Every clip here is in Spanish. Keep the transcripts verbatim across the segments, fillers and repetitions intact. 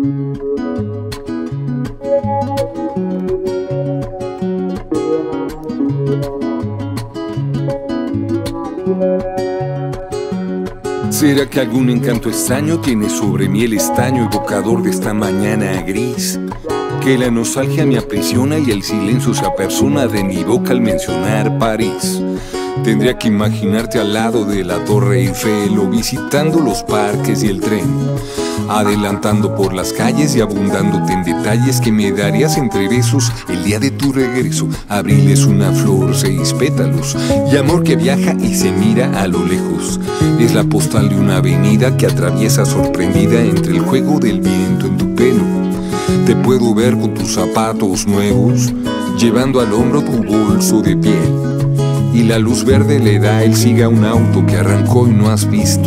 ¿Será que algún encanto extraño tiene sobre mí el estaño evocador de esta mañana gris? Que la nostalgia me aprisiona y el silencio se apersona de mi boca al mencionar París. Tendría que imaginarte al lado de la Torre Eiffel o visitando los parques y el tren, adelantando por las calles y abundándote en detalles que me darías entre besos el día de tu regreso. Abril es una flor, seis pétalos y amor que viaja y se mira a lo lejos. Es la postal de una avenida que atraviesa sorprendida entre el juego del viento en tu pelo. Te puedo ver con tus zapatos nuevos, llevando al hombro tu bolso de piel, y la luz verde le da el siga a un auto que arrancó y no has visto.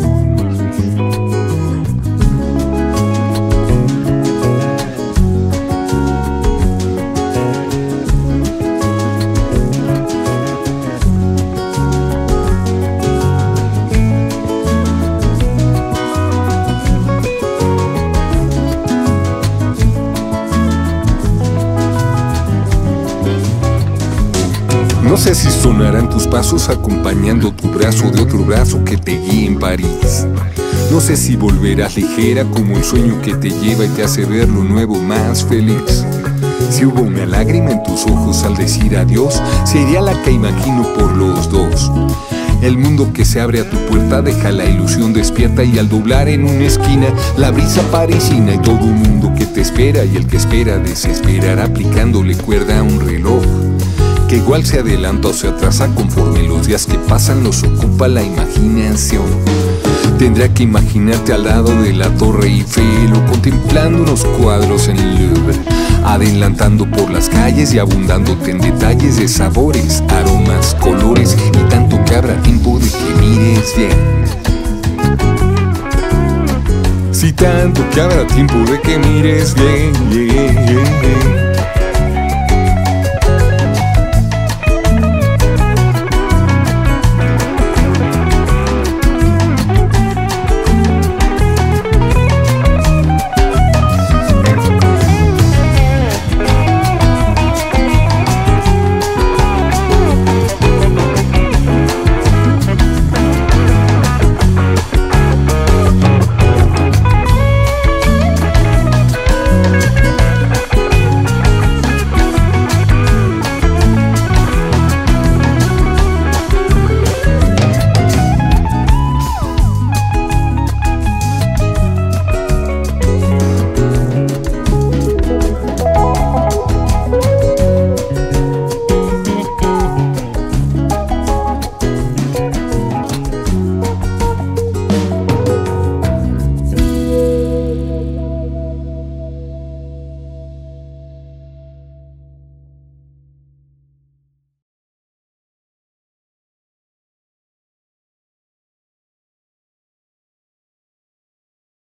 No sé si sonarán tus pasos acompañando tu brazo de otro brazo que te guíe en París. No sé si volverás ligera como el sueño que te lleva y te hace ver lo nuevo más feliz. Si hubo una lágrima en tus ojos al decir adiós, sería la que imagino por los dos. El mundo que se abre a tu puerta deja la ilusión despierta, y al doblar en una esquina la brisa parisina y todo un mundo que te espera, y el que espera desesperará aplicándole cuerda a un reloj que igual se adelanta o se atrasa conforme los días que pasan los ocupa la imaginación. Tendría que imaginarte al lado de la Torre Eiffel o contemplando unos cuadros en el Louvre, adelantando por las calles y abundándote en detalles de sabores, aromas, colores y tanto que habrá tiempo de que mires bien. Si tanto que habrá tiempo de que mires bien, yeah, yeah, yeah.